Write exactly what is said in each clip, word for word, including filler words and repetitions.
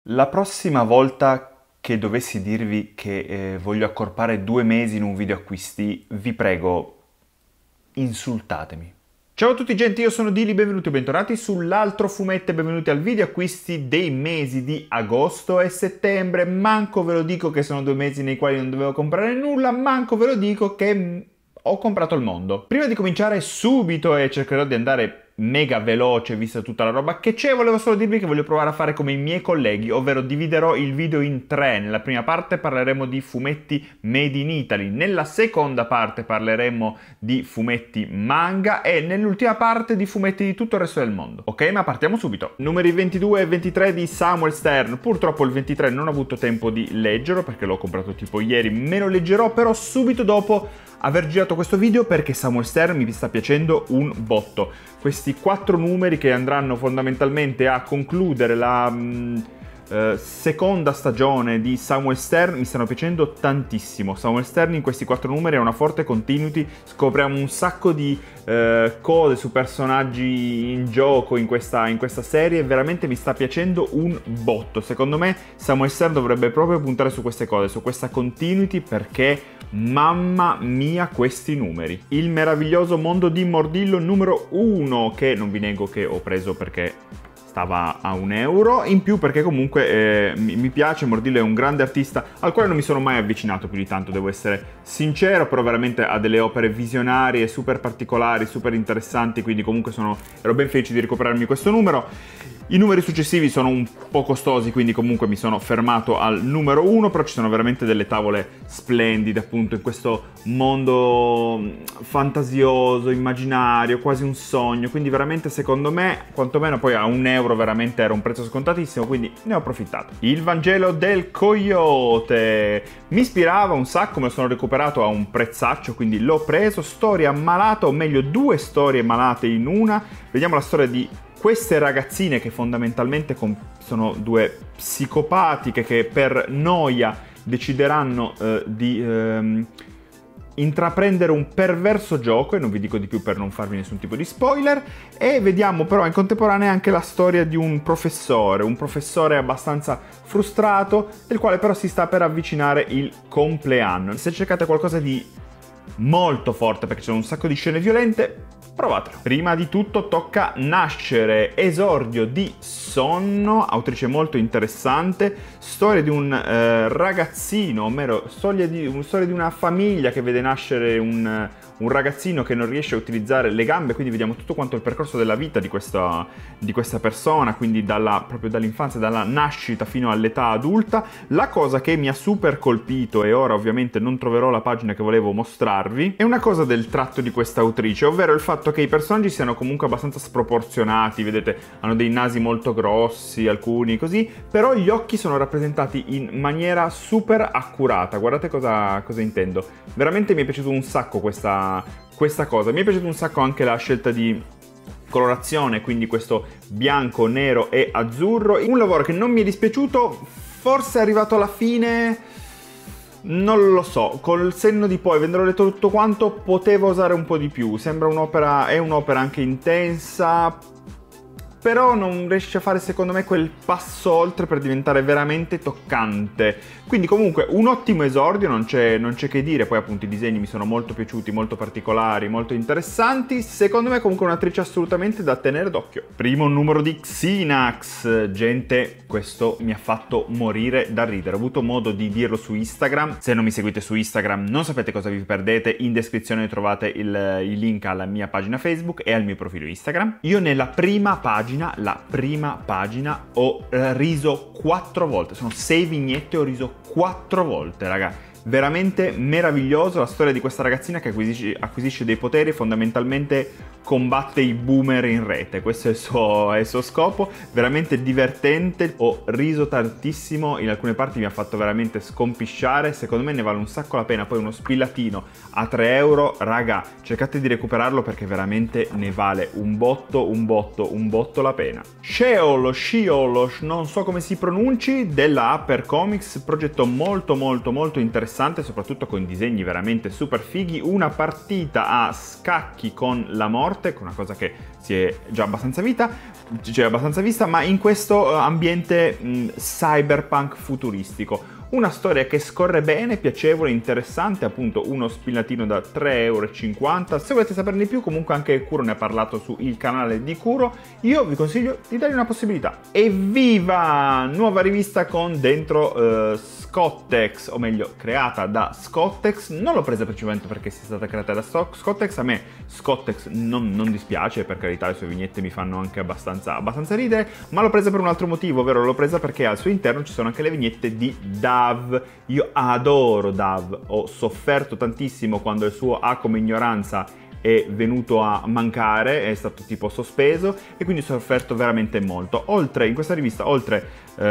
La prossima volta che dovessi dirvi che eh, voglio accorpare due mesi in un video acquisti, vi prego, insultatemi. Ciao a tutti gente, io sono Dili, benvenuti o bentornati sull'altro fumetto e benvenuti al video acquisti dei mesi di agosto e settembre. Manco ve lo dico che sono due mesi nei quali non dovevo comprare nulla, manco ve lo dico che ho comprato il mondo. Prima di cominciare subito, e cercherò di andare mega veloce vista tutta la roba che c'è, volevo solo dirvi che voglio provare a fare come i miei colleghi, ovvero dividerò il video in tre. Nella prima parte parleremo di fumetti made in Italy, nella seconda parte parleremo di fumetti manga e nell'ultima parte di fumetti di tutto il resto del mondo. Ok, ma partiamo subito. Numeri ventidue e ventitré di Samuel Stern. Purtroppo il ventitré non ho avuto tempo di leggerlo perché l'ho comprato tipo ieri, me lo leggerò però subito dopo aver girato questo video perché Samuel Stern mi sta piacendo un botto. Questi quattro numeri che andranno fondamentalmente a concludere la mh, eh, seconda stagione di Samuel Stern mi stanno piacendo tantissimo. Samuel Stern in questi quattro numeri ha una forte continuity, scopriamo un sacco di eh, cose su personaggi in gioco in questa, in questa serie, veramente mi sta piacendo un botto. Secondo me Samuel Stern dovrebbe proprio puntare su queste cose, su questa continuity, perché mamma mia questi numeri. Il meraviglioso mondo di Mordillo numero uno, che non vi nego che ho preso perché stava a un euro, in più perché comunque eh, mi, mi piace. Mordillo è un grande artista al quale non mi sono mai avvicinato più di tanto, devo essere sincero, però veramente ha delle opere visionarie, super particolari, super interessanti, quindi comunque sono, ero ben felice di recuperarmi questo numero. I numeri successivi sono un po' costosi, quindi comunque mi sono fermato al numero uno, però ci sono veramente delle tavole splendide appunto in questo mondo fantasioso, immaginario, quasi un sogno, quindi veramente secondo me, quantomeno poi a un euro veramente era un prezzo scontatissimo, quindi ne ho approfittato. Il Vangelo del Coyote mi ispirava un sacco, me lo sono recuperato a un prezzaccio, quindi l'ho preso. Storia malata, o meglio due storie malate in una. Vediamo la storia di queste ragazzine che fondamentalmente sono due psicopatiche che per noia decideranno eh, di ehm, intraprendere un perverso gioco, e non vi dico di più per non farvi nessun tipo di spoiler. E vediamo però in contemporanea anche la storia di un professore, un professore abbastanza frustrato, del quale però si sta per avvicinare il compleanno. Se cercate qualcosa di molto forte, perché c'è un sacco di scene violente, provatelo. Prima di tutto tocca Nascere, esordio di Sonno, autrice molto interessante, storia di un eh, ragazzino, ovvero storia di, un, storia di una famiglia che vede nascere un, un ragazzino che non riesce a utilizzare le gambe, quindi vediamo tutto quanto il percorso della vita di questa, di questa persona, quindi dalla, proprio dall'infanzia, dalla nascita fino all'età adulta. La cosa che mi ha super colpito, e ora ovviamente non troverò la pagina che volevo mostrarvi, è una cosa del tratto di questa autrice, ovvero il fatto che i personaggi siano comunque abbastanza sproporzionati, vedete, hanno dei nasi molto grossi, alcuni così, però gli occhi sono rappresentati in maniera super accurata. Guardate cosa, cosa intendo. Veramente mi è piaciuto un sacco questa, questa cosa. Mi è piaciuto un sacco anche la scelta di colorazione, quindi questo bianco, nero e azzurro. Un lavoro che non mi è dispiaciuto, forse è arrivato alla fine, non lo so, col senno di poi, avendolo letto tutto quanto, poteva usare un po' di più. Sembra un'opera, è un'opera anche intensa, però non riesce a fare secondo me quel passo oltre per diventare veramente toccante. Quindi comunque un ottimo esordio, non c'è che dire. Poi appunto i disegni mi sono molto piaciuti, molto particolari, molto interessanti. Secondo me comunque un'attrice assolutamente da tenere d'occhio. Primo numero di Xenax. Gente, questo mi ha fatto morire da ridere. Ho avuto modo di dirlo su Instagram. Se non mi seguite su Instagram non sapete cosa vi perdete. In descrizione trovate il, il link alla mia pagina Facebook e al mio profilo Instagram. Io nella prima pagina, la prima pagina, ho riso quattro volte. Sono sei vignette, ho riso quattro volte, raga. Veramente meraviglioso, la storia di questa ragazzina che acquisisce, acquisisce dei poteri e fondamentalmente combatte i boomer in rete. Questo è il, suo, è il suo scopo. Veramente divertente, ho riso tantissimo, in alcune parti mi ha fatto veramente scompisciare. Secondo me ne vale un sacco la pena. Poi uno spillatino a tre euro, raga, cercate di recuperarlo perché veramente ne vale un botto, un botto, un botto la pena. Sheol, Sheol, non so come si pronunci, della Upper Comics, progetto molto molto molto interessante interessante, soprattutto con disegni veramente super fighi, una partita a scacchi con la morte, una cosa che si è già abbastanza vista, cioè abbastanza vista, ma in questo ambiente mh, cyberpunk futuristico. Una storia che scorre bene, piacevole, interessante, appunto uno spillatino da tre e cinquanta euro. Se volete saperne di più, comunque anche Kuro ne ha parlato sul canale di Kuro, io vi consiglio di dargli una possibilità. Evviva! Nuova rivista con dentro uh, Scottex, o meglio creata da Scottex. Non l'ho presa principalmente perché sia stata creata da Scottex, a me Scottex non, non dispiace, per carità le sue vignette mi fanno anche abbastanza, abbastanza ridere, ma l'ho presa per un altro motivo, ovvero l'ho presa perché al suo interno ci sono anche le vignette di Dav. Io adoro Dav, ho sofferto tantissimo quando il suo A come ignoranza è venuto a mancare, è stato tipo sospeso e quindi ho sofferto veramente molto. Oltre, in questa rivista, oltre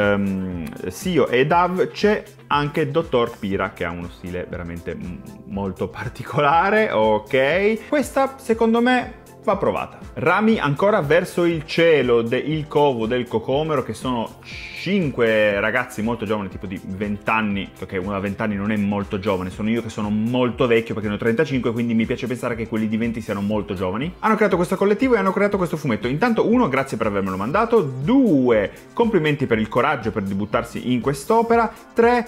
um, Sio e Dav, c'è anche Dottor Pira che ha uno stile veramente molto particolare, ok? Questa secondo me va provata. Rami ancora verso il cielo del covo del cocomero, che sono cinque ragazzi molto giovani, tipo di venti anni, ok, uno da venti anni non è molto giovane, sono io che sono molto vecchio perché ne ho trentacinque, quindi mi piace pensare che quelli di venti siano molto giovani. Hanno creato questo collettivo e hanno creato questo fumetto. Intanto, uno, grazie per avermelo mandato, due, complimenti per il coraggio per debuttarsi in quest'opera, tre,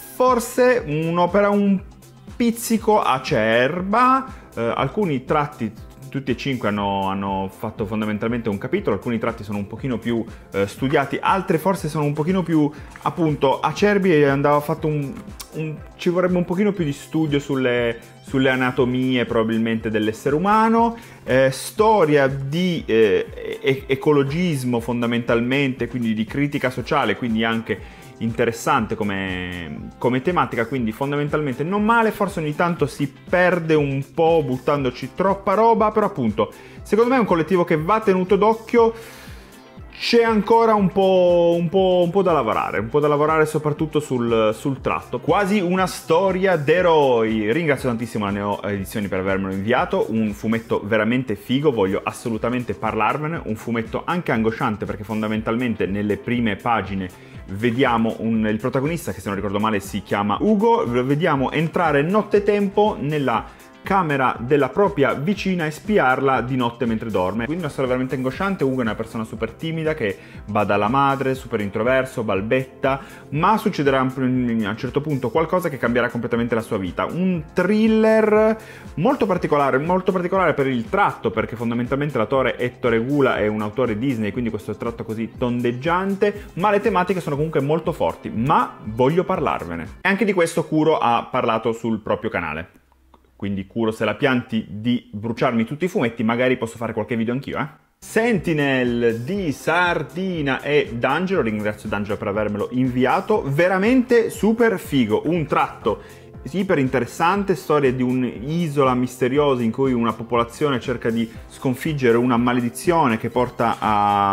forse un'opera un pizzico acerba, eh, alcuni tratti tutti e cinque hanno, hanno fatto fondamentalmente un capitolo, alcuni tratti sono un pochino più eh, studiati, altri forse sono un pochino più appunto acerbi e andava fatto un, un ci vorrebbe un pochino più di studio sulle, sulle anatomie probabilmente dell'essere umano, eh, storia di eh, e- ecologismo fondamentalmente, quindi di critica sociale, quindi anche interessante come, come tematica, quindi fondamentalmente non male, forse ogni tanto si perde un po' buttandoci troppa roba, però appunto secondo me è un collettivo che va tenuto d'occhio. C'è ancora un po', un, po', un po' da lavorare, un po' da lavorare soprattutto sul, sul tratto. Quasi una storia d'eroi. Ringrazio tantissimo la Neo Edizioni per avermelo inviato, un fumetto veramente figo, voglio assolutamente parlarvene, un fumetto anche angosciante perché fondamentalmente nelle prime pagine vediamo un, il protagonista, che se non ricordo male si chiama Ugo, lo vediamo entrare nottetempo nella camera della propria vicina e spiarla di notte mentre dorme. Quindi una storia veramente angosciante. Ugo è una persona super timida che bada alla madre, super introverso, balbetta, ma succederà a un certo punto qualcosa che cambierà completamente la sua vita. Un thriller molto particolare, molto particolare per il tratto, perché fondamentalmente l'autore Ettore Gula è un autore Disney, quindi questo tratto così tondeggiante, ma le tematiche sono comunque molto forti, ma voglio parlarvene. E anche di questo Kuro ha parlato sul proprio canale. Quindi Kuro, se la pianti di bruciarmi tutti i fumetti, magari posso fare qualche video anch'io, eh? Sentinel di Sardina e D'Angelo, ringrazio D'Angelo per avermelo inviato, veramente super figo, un tratto iper interessante, storia di un'isola misteriosa in cui una popolazione cerca di sconfiggere una maledizione che porta a,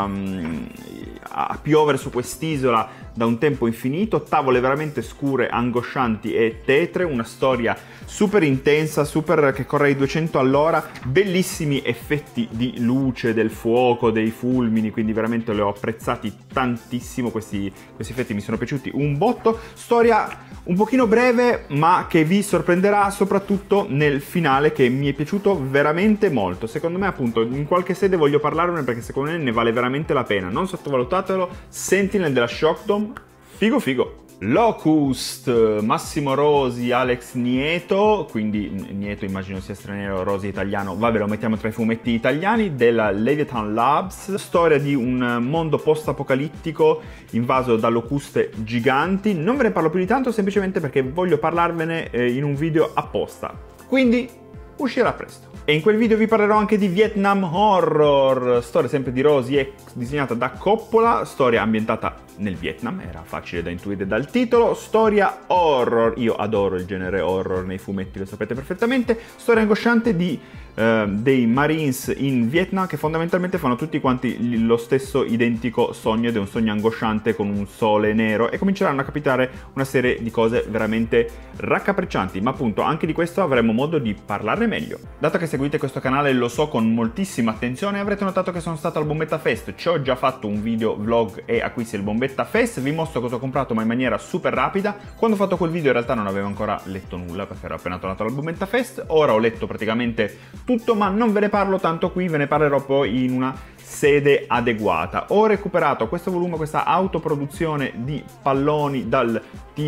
a piovere su quest'isola da un tempo infinito, tavole veramente scure, angoscianti e tetre, una storia super intensa, super che corre ai duecento all'ora, bellissimi effetti di luce, del fuoco, dei fulmini, quindi veramente li ho apprezzati tantissimo, questi, questi effetti mi sono piaciuti un botto, storia un pochino breve ma che vi sorprenderà soprattutto nel finale, che mi è piaciuto veramente molto. Secondo me appunto in qualche sede voglio parlarne perché secondo me ne vale veramente la pena, non sottovalutatelo. Sentinel della Shockdome, figo figo. Locust, Massimo Rosi, Alex Nieto, quindi Nieto immagino sia straniero, Rosi italiano, vabbè lo mettiamo tra i fumetti italiani, della Leviathan Labs, storia di un mondo post-apocalittico invaso da locuste giganti. Non ve ne parlo più di tanto semplicemente perché voglio parlarvene in un video apposta, quindi uscirà presto. E in quel video vi parlerò anche di Vietnam Horror, storia sempre di Rosi, ex disegnata da Coppola, storia ambientata nel Vietnam, era facile da intuire dal titolo, storia horror, io adoro il genere horror nei fumetti, lo sapete perfettamente, storia angosciante di eh, dei Marines in Vietnam, che fondamentalmente fanno tutti quanti lo stesso identico sogno, ed è un sogno angosciante con un sole nero, e cominceranno a capitare una serie di cose veramente raccapriccianti, ma appunto anche di questo avremo modo di parlarne meglio. Dato che seguite questo canale, lo so, con moltissima attenzione, avrete notato che sono stato al Bombetta Fest. Ci ho già fatto un video vlog e acquisti del Bombetta Fest, vi mostro cosa ho comprato ma in maniera super rapida. Quando ho fatto quel video in realtà non avevo ancora letto nulla perché ero appena tornato al Bombetta Fest, ora ho letto praticamente tutto, ma non ve ne parlo tanto qui, ve ne parlerò poi in una sede adeguata. Ho recuperato questo volume, questa autoproduzione di palloni dal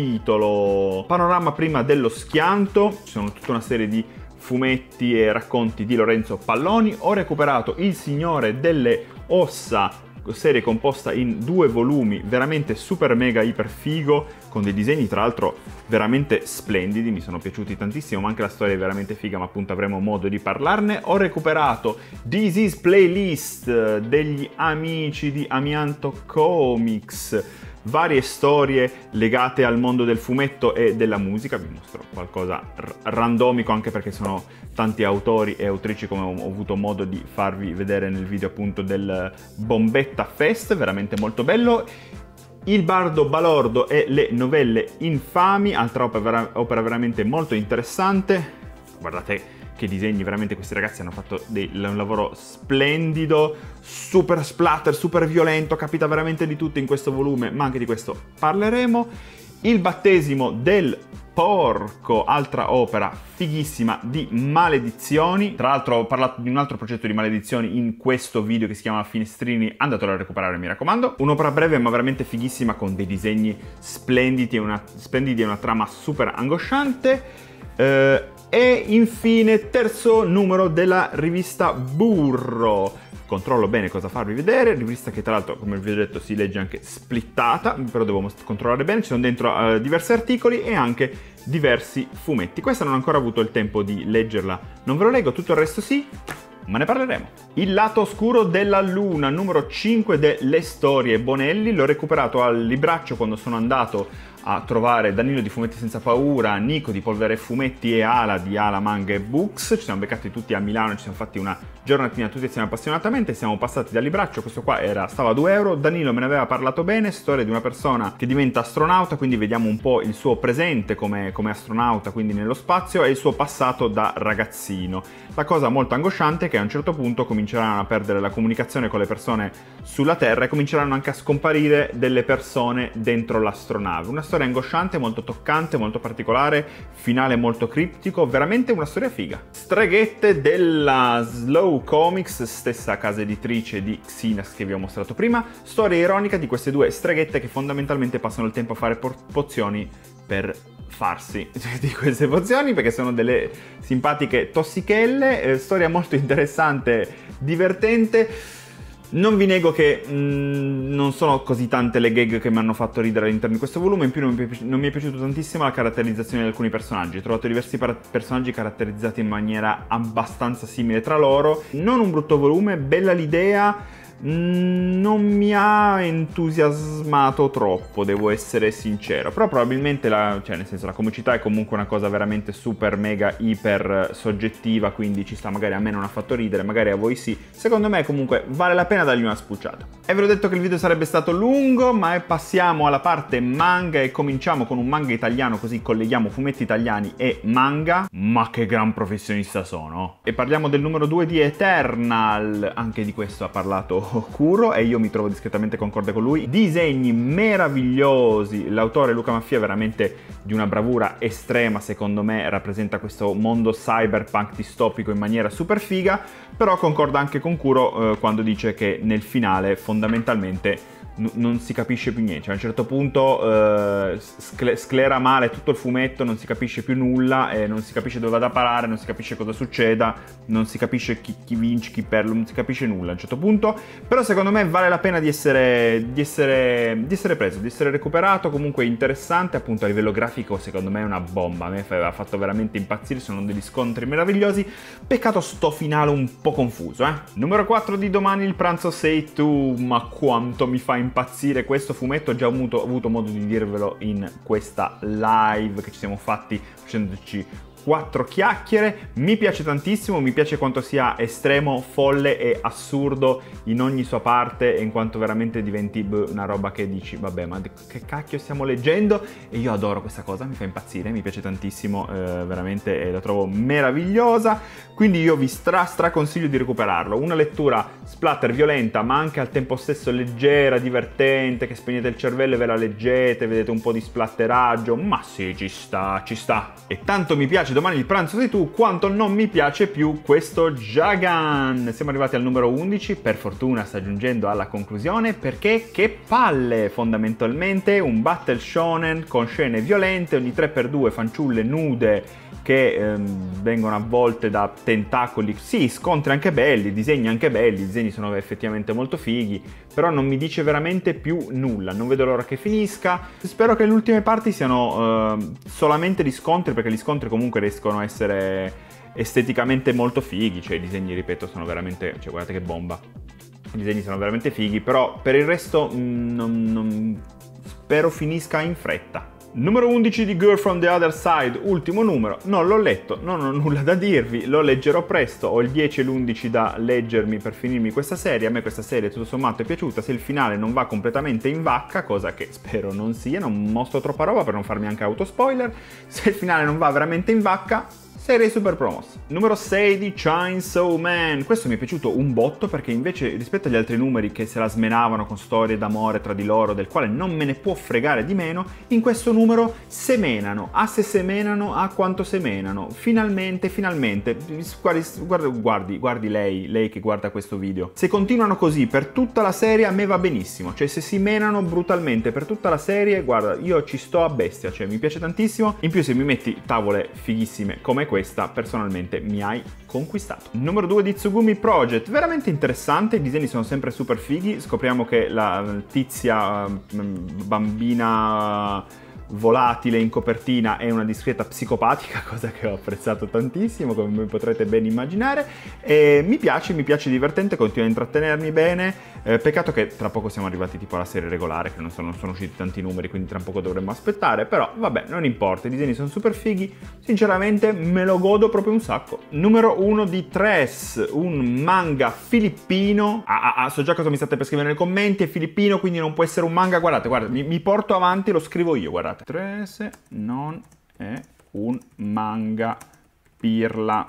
titolo Panorama prima dello schianto. Ci sono tutta una serie di fumetti e racconti di Lorenzo Palloni. Ho recuperato Il Signore delle Ossa, serie composta in due volumi, veramente super mega iper figo, con dei disegni tra l'altro veramente splendidi, mi sono piaciuti tantissimo, ma anche la storia è veramente figa, ma appunto avremo modo di parlarne. Ho recuperato This Is Playlist degli amici di Amianto Comics, varie storie legate al mondo del fumetto e della musica. Vi mostro qualcosa randomico, anche perché sono tanti autori e autrici, come ho avuto modo di farvi vedere nel video appunto del Bombetta Fest, veramente molto bello. Il Bardo Balordo e le novelle infami, altra opera, opera veramente molto interessante. Guardate che disegni, veramente questi ragazzi hanno fatto dei, un lavoro splendido, super splatter, super violento, capita veramente di tutto in questo volume, ma anche di questo parleremo. Il battesimo del porco, altra opera fighissima di maledizioni. Tra l'altro ho parlato di un altro progetto di maledizioni in questo video che si chiama Finestrini, andatelo a recuperare, mi raccomando. Un'opera breve ma veramente fighissima, con dei disegni splendidi e una, splendidi e una trama super angosciante. Eh, e infine terzo numero della rivista Burro. Controllo bene cosa farvi vedere, rivista che tra l'altro, come vi ho detto, si legge anche splittata, però devo controllare bene. Ci sono dentro uh, diversi articoli e anche diversi fumetti. Questa non ho ancora avuto il tempo di leggerla, non ve lo leggo, tutto il resto sì, ma ne parleremo. Il lato oscuro della luna, numero cinque delle storie Bonelli. L'ho recuperato al libraccio quando sono andato a trovare Danilo di Fumetti Senza Paura, Nico di Polvere Fumetti e Ala di Ala Manga e Books. Ci siamo beccati tutti a Milano, ci siamo fatti una giornatina tutti insieme appassionatamente, siamo passati dal libraccio. Questo qua era, stava a due euro, Danilo me ne aveva parlato bene, storia di una persona che diventa astronauta, quindi vediamo un po' il suo presente come, come astronauta, quindi nello spazio, e il suo passato da ragazzino. La cosa molto angosciante è che a un certo punto cominceranno a perdere la comunicazione con le persone sulla Terra e cominceranno anche a scomparire delle persone dentro l'astronave. Una storia angosciante, molto toccante, molto particolare, finale molto criptico, veramente una storia figa. Streghette della Slow Comics, stessa casa editrice di Xinas che vi ho mostrato prima. Storia ironica di queste due streghette che fondamentalmente passano il tempo a fare pozioni per farsi di queste pozioni, perché sono delle simpatiche tossichelle. Eh, storia molto interessante, divertente. Non vi nego che mh, non sono così tante le gag che mi hanno fatto ridere all'interno di questo volume, in più non mi, non mi è piaciuta tantissimo la caratterizzazione di alcuni personaggi. Ho trovato diversi personaggi caratterizzati in maniera abbastanza simile tra loro. Non un brutto volume, bella l'idea, non mi ha entusiasmato troppo, devo essere sincero, però probabilmente la, cioè nel senso, la comicità è comunque una cosa veramente super mega iper soggettiva, quindi ci sta, magari a me non ha fatto ridere, magari a voi sì. Secondo me comunque vale la pena dargli una spulciata. E ve l'ho detto che il video sarebbe stato lungo, ma passiamo alla parte manga e cominciamo con un manga italiano, così colleghiamo fumetti italiani e manga. Ma che gran professionista sono! E parliamo del numero due di Eternal, anche di questo ha parlato Kuro e io mi trovo discretamente concorde con lui. Disegni meravigliosi, l'autore Luca Maffia è veramente di una bravura estrema, secondo me rappresenta questo mondo cyberpunk distopico in maniera super figa, però concorda anche con Kuro eh, quando dice che nel finale fondamentalmente non si capisce più niente, cioè a un certo punto eh, scle sclera male tutto il fumetto, non si capisce più nulla, e non si capisce dove vada a parare, non si capisce cosa succeda, non si capisce chi, chi vince, chi perde, non si capisce nulla a un certo punto. Però secondo me vale la pena di essere, di essere, di essere preso, di essere recuperato, comunque interessante, appunto a livello grafico secondo me è una bomba, a me ha fatto veramente impazzire, sono degli scontri meravigliosi, peccato sto finale un po' confuso, eh. Numero quattro di Domani il pranzo sei tu, ma quanto mi fa impazzire questo fumetto, ho già avuto, avuto modo di dirvelo in questa live che ci siamo fatti facendoci quattro chiacchiere, mi piace tantissimo, mi piace quanto sia estremo, folle e assurdo in ogni sua parte, in quanto veramente diventi beh, una roba che dici vabbè, ma che cacchio stiamo leggendo? E io adoro questa cosa, mi fa impazzire, mi piace tantissimo, eh, veramente, e la trovo meravigliosa, quindi io vi stra stra consiglio di recuperarlo. Una lettura splatter violenta ma anche al tempo stesso leggera, divertente, che spegnete il cervello e ve la leggete, vedete un po' di splatteraggio, ma sì, ci sta, ci sta. E tanto mi piace Domani il pranzo sei tu, quanto non mi piace più questo Jagan. Siamo arrivati al numero undici, per fortuna sta giungendo alla conclusione, perché che palle, fondamentalmente un battle shonen con scene violente, ogni tre per due fanciulle nude che ehm, vengono avvolte da tentacoli, sì, scontri anche belli, disegni anche belli, i disegni sono effettivamente molto fighi, però non mi dice veramente più nulla, non vedo l'ora che finisca. Spero che le ultime parti siano eh, solamente di scontri, perché gli scontri comunque riescono a essere esteticamente molto fighi, cioè i disegni, ripeto, sono veramente, cioè guardate che bomba, i disegni sono veramente fighi, però per il resto mh, non, non... spero finisca in fretta. Numero undici di Girl from the Other Side, ultimo numero, non l'ho letto, non ho nulla da dirvi, lo leggerò presto, ho il dieci e l'undici da leggermi per finirmi questa serie. A me questa serie tutto sommato è piaciuta, se il finale non va completamente in vacca, cosa che spero non sia, non mostro troppa roba per non farmi anche autospoiler, se il finale non va veramente in vacca, serie super promossa. Numero sei di Chainsaw Man. Questo mi è piaciuto un botto, perché invece rispetto agli altri numeri che se la smenavano con storie d'amore tra di loro, del quale non me ne può fregare di meno, in questo numero semenano, a se semenano, a quanto semenano. Finalmente, finalmente, guardi, guardi, guardi, guardi lei, lei che guarda questo video. Se continuano così per tutta la serie a me va benissimo, cioè se si menano brutalmente per tutta la serie, guarda, io ci sto a bestia, cioè mi piace tantissimo. In più se mi metti tavole fighissime come questa, questa personalmente mi hai conquistato. Numero due di Tsugumi Project, veramente interessante, i disegni sono sempre super fighi, scopriamo che la tizia bambina volatile in copertina è una discreta psicopatica, cosa che ho apprezzato tantissimo, come potrete ben immaginare, e mi piace, mi piace divertente, continua a intrattenermi bene. Eh, peccato che tra poco siamo arrivati tipo alla serie regolare, che non sono, non sono usciti tanti numeri, quindi tra poco dovremmo aspettare, però vabbè, non importa, i disegni sono super fighi, sinceramente me lo godo proprio un sacco. Numero uno di Tres, un manga filippino, ah, ah, ah, so già cosa mi state per scrivere nei commenti, è filippino quindi non può essere un manga, guardate, guardate, mi, mi porto avanti, lo scrivo io, guardate. Tres non è un manga, pirla.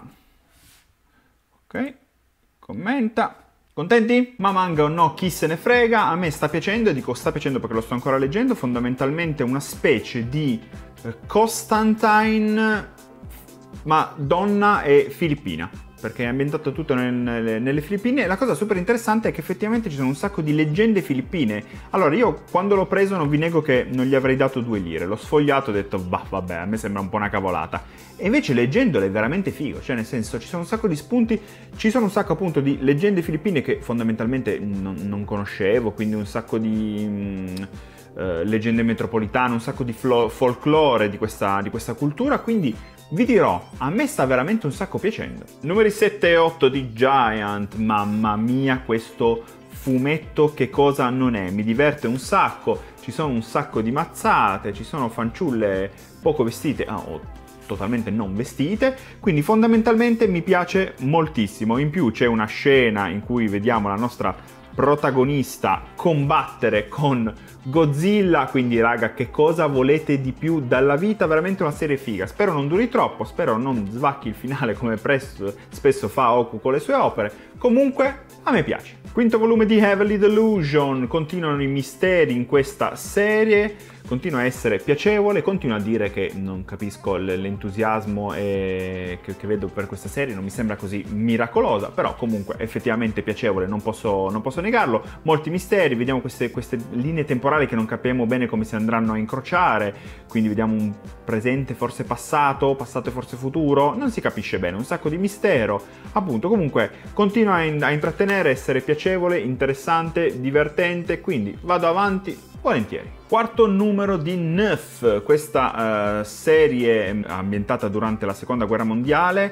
Ok, commenta. Contenti? Ma manga o no, chi se ne frega, a me sta piacendo, e dico sta piacendo perché lo sto ancora leggendo, fondamentalmente una specie di Constantine, ma donna e filippina, perché è ambientato tutto nelle, nelle Filippine, e la cosa super interessante è che effettivamente ci sono un sacco di leggende filippine. Allora io quando l'ho preso non vi nego che non gli avrei dato due lire, l'ho sfogliato e ho detto bah vabbè, a me sembra un po' una cavolata, e invece leggendolo è veramente figo, cioè nel senso ci sono un sacco di spunti, ci sono un sacco appunto di leggende filippine che fondamentalmente non, non conoscevo, quindi un sacco di mh, uh, leggende metropolitane, un sacco di folklore di questa, di questa cultura, quindi vi dirò, a me sta veramente un sacco piacendo. Numeri sette e otto di Giant, mamma mia questo fumetto che cosa non è, mi diverte un sacco, ci sono un sacco di mazzate, ci sono fanciulle poco vestite, ah, o totalmente non vestite, quindi fondamentalmente mi piace moltissimo. In più c'è una scena in cui vediamo la nostra protagonista combattere con Godzilla, quindi raga, che cosa volete di più dalla vita? Veramente una serie figa, spero non duri troppo, spero non svacchi il finale come presto, spesso fa Oku con le sue opere, comunque a me piace. Quinto volume di Heavenly Delusion, continuano i misteri in questa serie, continua a essere piacevole, continuo a dire che non capisco l'entusiasmo che, che vedo per questa serie, non mi sembra così miracolosa, però comunque effettivamente piacevole, non posso, non posso negarlo. Molti misteri, vediamo queste, queste linee temporali che non capiamo bene come si andranno a incrociare, quindi vediamo un presente forse passato, passato e forse futuro, non si capisce bene, un sacco di mistero, appunto. Comunque continua a, a intrattenere, essere piacevole, interessante, divertente, quindi vado avanti volentieri. Quarto numero di Neuf, questa uh, serie ambientata durante la seconda guerra mondiale,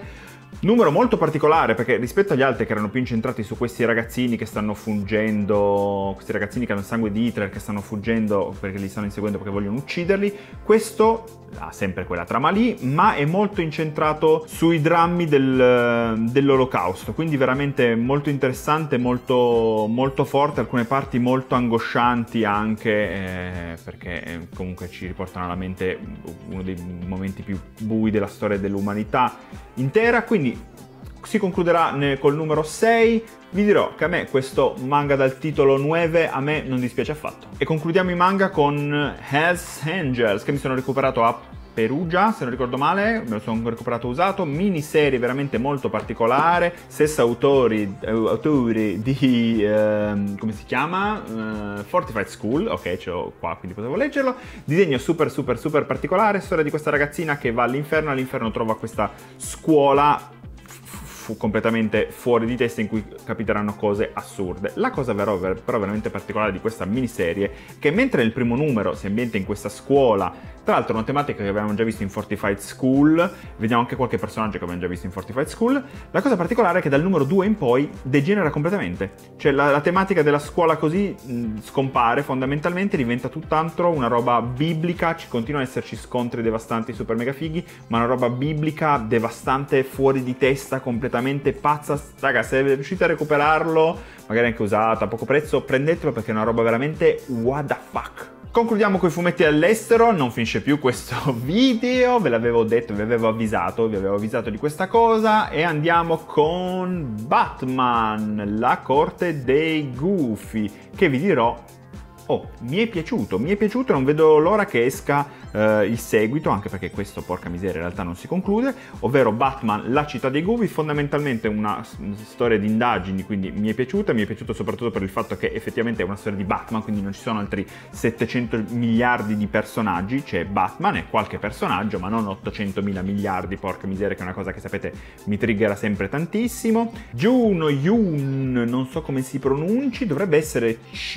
Numero molto particolare perché rispetto agli altri che erano più incentrati su questi ragazzini che stanno fuggendo, questi ragazzini che hanno il sangue di Hitler, che stanno fuggendo perché li stanno inseguendo perché vogliono ucciderli, questo ha sempre quella trama lì, ma è molto incentrato sui drammi del, dell'Olocausto, quindi veramente molto interessante, molto, molto forte, alcune parti molto angoscianti anche, eh, perché comunque ci riportano alla mente uno dei momenti più bui della storia dell'umanità intera, quindi si concluderà col numero sei. Vi dirò che a me questo manga dal titolo nove a me non dispiace affatto. E concludiamo i manga con Hells Angels, che mi sono recuperato a Perugia, se non ricordo male, me lo sono recuperato usato, miniserie veramente molto particolare, stesso autori, eh, autori di, eh, come si chiama? Uh, Fortified School, ok, ce l'ho qua, quindi potevo leggerlo, disegno super super super particolare, storia di questa ragazzina che va all'inferno, all'inferno trova questa scuola completamente fuori di testa in cui capiteranno cose assurde. La cosa però, però veramente particolare di questa miniserie è che mentre nel primo numero si ambienta in questa scuola, tra l'altro una tematica che avevamo già visto in Fortified School, vediamo anche qualche personaggio che abbiamo già visto in Fortified School, la cosa particolare è che dal numero due in poi degenera completamente, cioè la, la tematica della scuola così mh, scompare fondamentalmente, diventa tutt'altro una roba biblica, ci continuano ad esserci scontri devastanti super mega fighi, ma una roba biblica devastante, fuori di testa, completamente pazza. Raga, se riuscite a recuperarlo, magari anche usato a poco prezzo, prendetelo perché è una roba veramente what the fuck. Concludiamo con i fumetti all'estero, non finisce più questo video, ve l'avevo detto, vi avevo avvisato, vi avevo avvisato di questa cosa, e andiamo con Batman, la corte dei gufi, che vi dirò, oh, mi è piaciuto, mi è piaciuto, non vedo l'ora che esca Uh, il seguito, anche perché questo, porca miseria, in realtà non si conclude, ovvero Batman, la città dei gufi, fondamentalmente una storia di indagini, quindi mi è piaciuta, mi è piaciuto soprattutto per il fatto che effettivamente è una storia di Batman, quindi non ci sono altri settecento miliardi di personaggi, c'è Batman e qualche personaggio, ma non ottocentomila miliardi, porca miseria, che è una cosa che sapete mi triggera sempre tantissimo. Juno Yun, non so come si pronunci, dovrebbe essere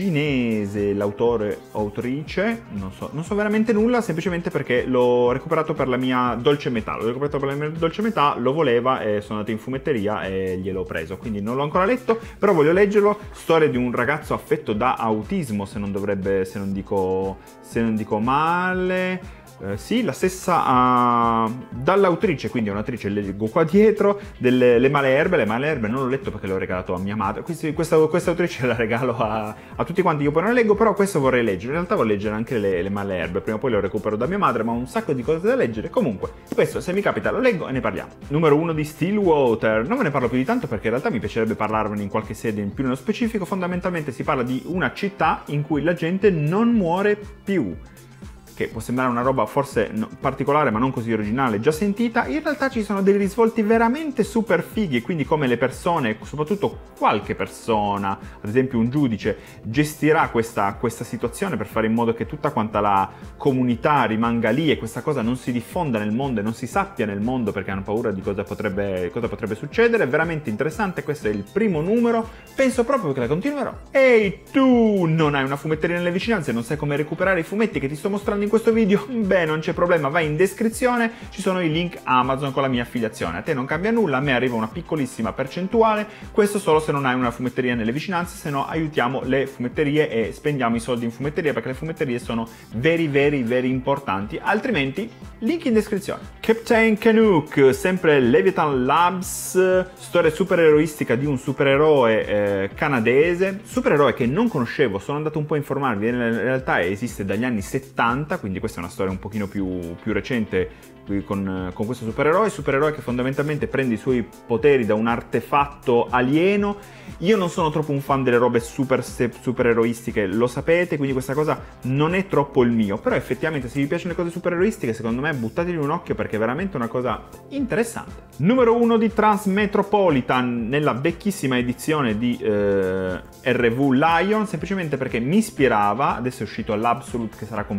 cinese l'autore o autrice, non so, non so veramente nulla, semplicemente perché l'ho recuperato per la mia dolce metà, l'ho recuperato per la mia dolce metà, lo voleva e sono andato in fumetteria e gliel'ho preso, quindi non l'ho ancora letto, però voglio leggerlo. Storia di un ragazzo affetto da autismo, se non dovrebbe, se non dico, se non dico male. Uh, sì, la stessa uh, dall'autrice, quindi è un'autrice, leggo qua dietro, delle Le Maleherbe. Le Maleherbe non l'ho letto perché l'ho regalato a mia madre, quindi questa, questa autrice la regalo a, a tutti quanti, io poi non leggo, però questo vorrei leggere, in realtà voglio leggere anche le, le Maleherbe, prima o poi lo recupero da mia madre, ma ho un sacco di cose da leggere. Comunque, questo se mi capita lo leggo e ne parliamo. Numero uno di Stillwater, non ve ne parlo più di tanto perché in realtà mi piacerebbe parlarvene in qualche sede in più nello specifico. Fondamentalmente si parla di una città in cui la gente non muore più, che può sembrare una roba forse particolare ma non così originale, già sentita. In realtà ci sono dei risvolti veramente super fighi, quindi come le persone, soprattutto qualche persona, ad esempio un giudice, gestirà questa, questa situazione per fare in modo che tutta quanta la comunità rimanga lì e questa cosa non si diffonda nel mondo e non si sappia nel mondo perché hanno paura di cosa potrebbe, cosa potrebbe succedere. È veramente interessante, questo è il primo numero, penso proprio che la continuerò. Ehi tu, non hai una fumetteria nelle vicinanze, non sai come recuperare i fumetti che ti sto mostrando in questo video? Beh, non c'è problema, vai in descrizione, ci sono i link Amazon con la mia affiliazione. A te non cambia nulla, a me arriva una piccolissima percentuale, questo solo se non hai una fumetteria nelle vicinanze, se no aiutiamo le fumetterie e spendiamo i soldi in fumetteria perché le fumetterie sono very very very importanti, altrimenti link in descrizione. Captain Canuck, sempre Leviathan Labs, storia supereroistica di un supereroe eh, canadese, supereroe che non conoscevo, sono andato un po' a informarvi, in realtà esiste dagli anni settanta, quindi questa è una storia un pochino più, più recente con, con questo supereroe, supereroe che fondamentalmente prende i suoi poteri da un artefatto alieno. Io non sono troppo un fan delle robe super supereroistiche, lo sapete, quindi questa cosa non è troppo il mio, però effettivamente se vi piacciono le cose supereroistiche, secondo me buttategli un occhio perché è veramente una cosa interessante. Numero uno di Transmetropolitan, nella vecchissima edizione di eh, R V Lion, semplicemente perché mi ispirava, adesso è uscito l'Absolute che sarà completo in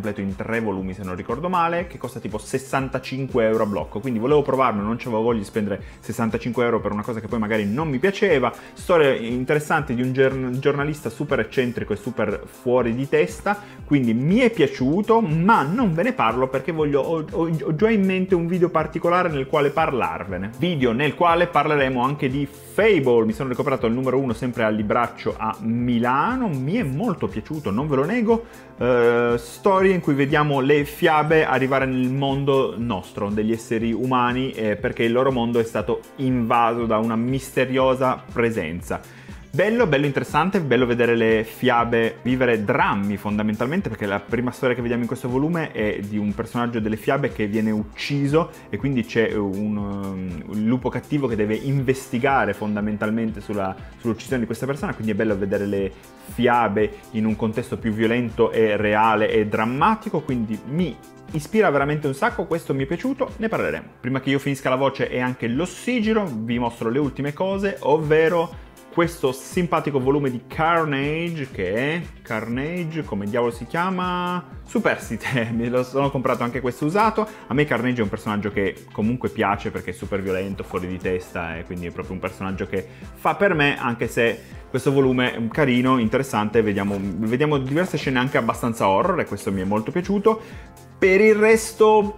tre volumi se non ricordo male, che costa tipo sessantacinque euro a blocco, quindi volevo provarlo, non c'avevo voglia di spendere sessantacinque euro per una cosa che poi magari non mi piaceva. Storia interessante di un giornalista super eccentrico e super fuori di testa, quindi mi è piaciuto, ma non ve ne parlo perché voglio, ho, ho, ho già in mente un video particolare nel quale parlarvene. Video nel quale parleremo anche di Fable. Mi sono recuperato il numero uno sempre al Libraccio a Milano, mi è molto piaciuto, non ve lo nego. Uh, storie in cui vediamo le fiabe arrivare nel mondo nostro, degli esseri umani, eh, perché il loro mondo è stato invaso da una misteriosa presenza. Bello, bello interessante, bello vedere le fiabe vivere drammi fondamentalmente, perché la prima storia che vediamo in questo volume è di un personaggio delle fiabe che viene ucciso e quindi c'è un, un lupo cattivo che deve investigare fondamentalmente sulla, sull'uccisione di questa persona, quindi è bello vedere le fiabe in un contesto più violento e reale e drammatico, quindi mi ispira veramente un sacco, questo mi è piaciuto, ne parleremo. Prima che io finisca la voce e anche l'ossigeno, vi mostro le ultime cose, ovvero questo simpatico volume di Carnage, che è Carnage, come diavolo si chiama? Superstite, me lo sono comprato anche questo usato. A me Carnage è un personaggio che comunque piace perché è super violento, fuori di testa, e quindi è proprio un personaggio che fa per me, anche se questo volume è carino, interessante, vediamo, vediamo diverse scene anche abbastanza horror e questo mi è molto piaciuto. Per il resto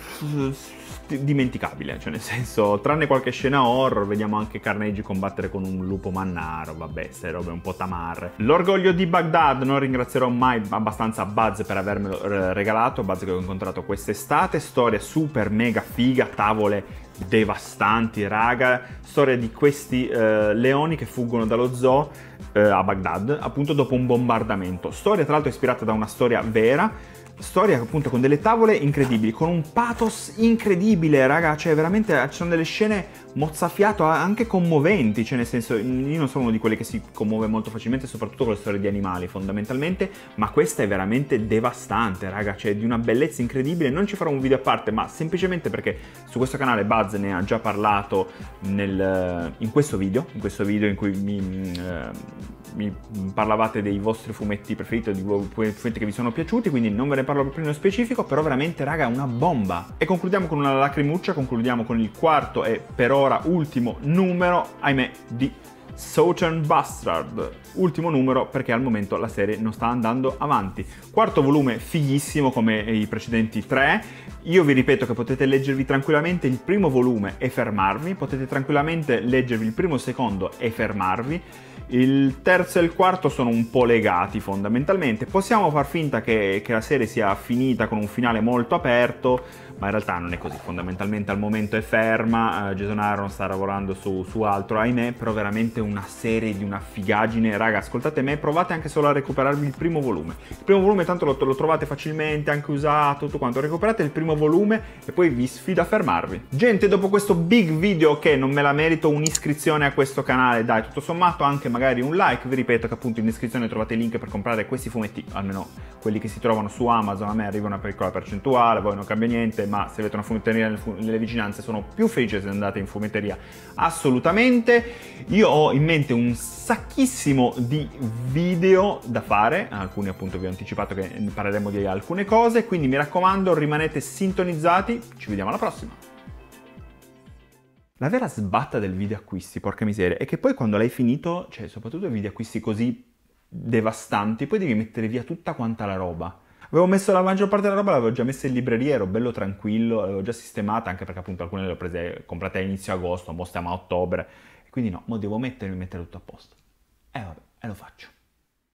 dimenticabile, cioè nel senso, tranne qualche scena horror, vediamo anche Carnage combattere con un lupo mannaro, vabbè, ste robe un po' tamarre. L'orgoglio di Baghdad, non ringrazierò mai abbastanza Buzz per avermelo regalato, Buzz che ho incontrato quest'estate, storia super mega figa, tavole devastanti, raga, storia di questi eh, leoni che fuggono dallo zoo eh, a Baghdad, appunto dopo un bombardamento. Storia tra l'altro ispirata da una storia vera, storia appunto con delle tavole incredibili, con un pathos incredibile, raga, cioè veramente ci sono delle scene mozzafiato anche commoventi, cioè nel senso, io non sono uno di quelli che si commuove molto facilmente, soprattutto con le storie di animali fondamentalmente, ma questa è veramente devastante, raga, cioè di una bellezza incredibile. Non ci farò un video a parte, ma semplicemente perché su questo canale Buzz ne ha già parlato nel, in questo video, in questo video in cui mi... Eh, mi parlavate dei vostri fumetti preferiti, di fumetti che vi sono piaciuti, quindi non ve ne parlo proprio nello specifico, però veramente raga una bomba. E concludiamo con una lacrimuccia, concludiamo con il quarto e per ora ultimo numero, ahimè, di Southern Bastard, ultimo numero perché al momento la serie non sta andando avanti. Quarto volume fighissimo come i precedenti tre, io vi ripeto che potete leggervi tranquillamente il primo volume e fermarvi, potete tranquillamente leggervi il primo e il secondo e fermarvi. Il terzo e il quarto sono un po' legati fondamentalmente, possiamo far finta che, che la serie sia finita con un finale molto aperto, ma in realtà non è così, fondamentalmente al momento è ferma, uh, Jason Aaron sta lavorando su, su altro, ahimè, però veramente una serie di una figaggine, raga, ascoltate me, provate anche solo a recuperarvi il primo volume, il primo volume tanto lo, lo trovate facilmente, anche usato, tutto quanto, recuperate il primo volume e poi vi sfido a fermarvi. Gente, dopo questo big video che non me la merito, un'iscrizione a questo canale, dai, tutto sommato anche magari un like, vi ripeto che appunto in descrizione trovate il link per comprare questi fumetti, almeno quelli che si trovano su Amazon, a me arriva una piccola percentuale, poi non cambia niente, ma se avete una fumetteria nelle vicinanze sono più felice se andate in fumetteria assolutamente. Io ho in mente un sacchissimo di video da fare, alcuni appunto vi ho anticipato che parleremo di alcune cose, quindi mi raccomando rimanete sintonizzati, ci vediamo alla prossima. La vera sbatta del video acquisti, porca miseria, è che poi quando l'hai finito, cioè soprattutto i video acquisti così devastanti, poi devi mettere via tutta quanta la roba. Avevo messo la maggior parte della roba, l'avevo già messa in libreria, ero bello tranquillo, l'avevo già sistemata, anche perché appunto alcune le ho prese, comprate a inizio agosto, mo stiamo a ottobre, e quindi no, mo devo mettermi e mettere tutto a posto. E vabbè, e lo faccio.